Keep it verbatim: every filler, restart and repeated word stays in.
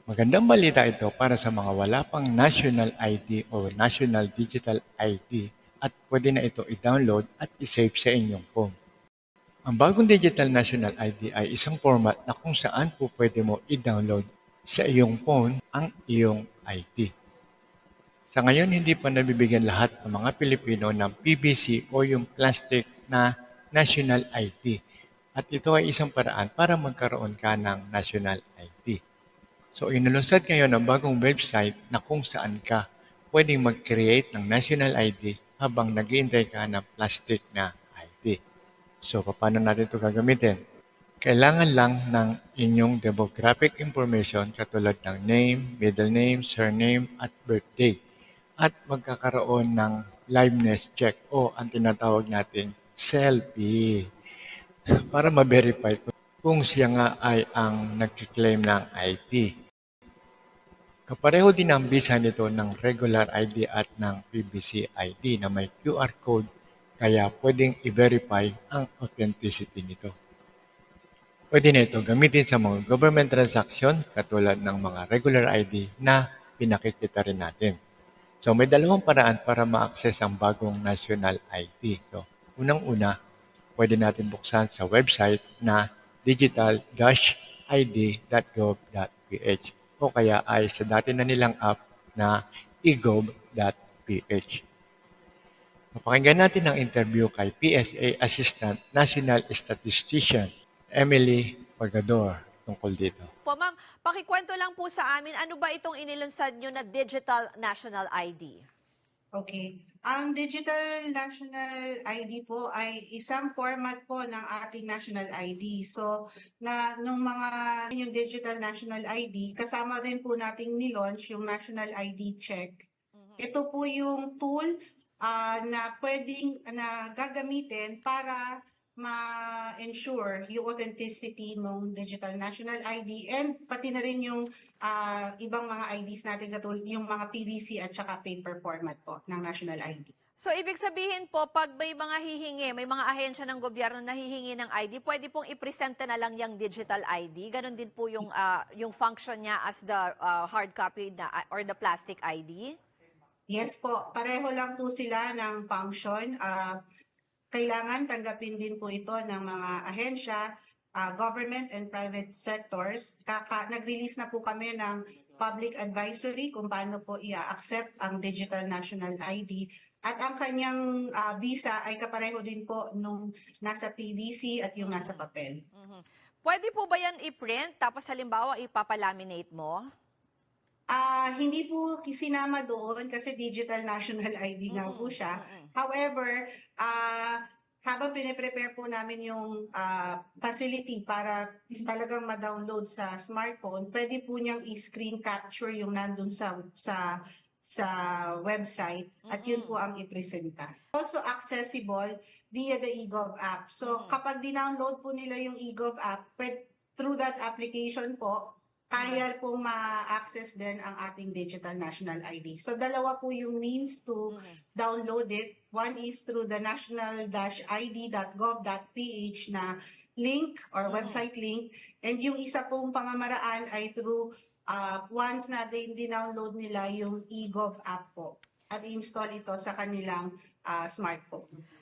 Magandang balita ito para sa mga wala pang National I D o National Digital I D at pwede na ito i-download at i-save sa inyong phone. Ang bagong Digital National I D ay isang format na kung saan po pwede mo i-download sa iyong phone ang iyong I D. Sa ngayon, hindi pa nabibigyan lahat ng mga Pilipino ng P B C o yung plastic na National I D. At ito ay isang paraan para magkaroon ka ng National I D. So, inulunsad ngayon ang bagong website na kung saan ka pwedeng mag-create ng National I D habang nag-iintay ka ng plastic na I D. So, paano natin ito gagamitin? Kailangan lang ng inyong demographic information katulad ng name, middle name, surname, at birthday. At magkakaroon ng liveness check o ang tinatawag nating selfie para ma-verify kung siya nga ay ang nag-claim ng I D. Kapareho din ang bisa nito ng regular I D at ng P B C I D na may Q R code kaya pwedeng i-verify ang authenticity nito. Pwede na ito gamitin sa mga government transaction katulad ng mga regular I D na pinakikita rin natin. So may dalawang paraan para ma-access ang bagong national I D. So, unang-una, pwede natin buksan sa website na digital dash I D dot gov dot p h o kaya ay sa dati na nilang app na e gov dot p h. Mapakinggan natin ang interview kay P S A Assistant National Statistician Emily Pagador tungkol dito. Po, ma'am, pakikwento lang po sa amin, ano ba itong inilunsad nyo na Digital National I D? Okay. Ang Digital National I D po ay isang format po ng ating National I D. So, na nung mga yung Digital National I D, kasama rin po nating nilaunch yung National I D Check. Mm-hmm. Ito po yung tool uh, na pwedeng na gagamitin para ma-ensure yung authenticity ng Digital National I D and pati na rin yung uh, ibang mga I Ds natin katulad yung mga P V C at saka paper format po ng National I D. So, ibig sabihin po, pag may mga hihingi, may mga ahensya ng gobyerno na hihingi ng I D, pwede pong ipresenta na lang yung digital I D? Ganon din po yung, uh, yung function niya as the uh, hard copy na, or the plastic I D? Yes po, pareho lang po sila ng function. Uh, Kailangan tanggapin din po ito ng mga ahensya, uh, government and private sectors. Kaka, nag-release na po kami ng public advisory kung paano po i-accept ang Digital National I D. At ang kanyang uh, visa ay kapareho din po nung nasa P V C at yung nasa papel. Mm-hmm. Pwede po ba yan i-print tapos halimbawa ipapalaminate mo? Ah, uh, hindi po sinama doon kasi Digital National I D nga po siya. However, ah uh, habang pine-prepare po namin yung uh, facility para talagang ma-download sa smartphone, pwede po niyang i-screen capture yung nandun sa sa sa website at yun po ang ipresenta. Also accessible via the e gov app. So kapag dinownload po nila yung e gov app, through that application po, kaya pong ma-access din ang ating Digital National I D. So, dalawa po yung means to mm-hmm. download it. One is through the national dash I D dot gov dot p h na link or mm-hmm. website link. And yung isa pong pamamaraan ay through uh, once na din-download nila yung e gov app po at install ito sa kanilang uh, smartphone.